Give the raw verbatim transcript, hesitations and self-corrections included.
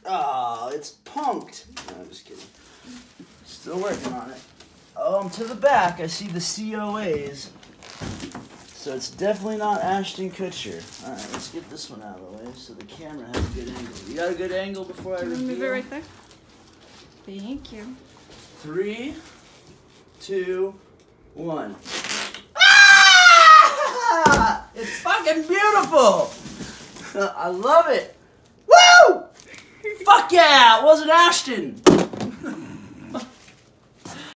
Oh, it's punked. No, I'm just kidding. Still working on it. Um, to the back, I see the C O As. So it's definitely not Ashton Kutcher. All right, let's get this one out of the way so the camera has a good angle. You got a good angle before I reveal? Move it right there. Thank you. Three, two, one. Ah! It's fucking beautiful! I love it. Woo! Fuck yeah! It wasn't Ashton!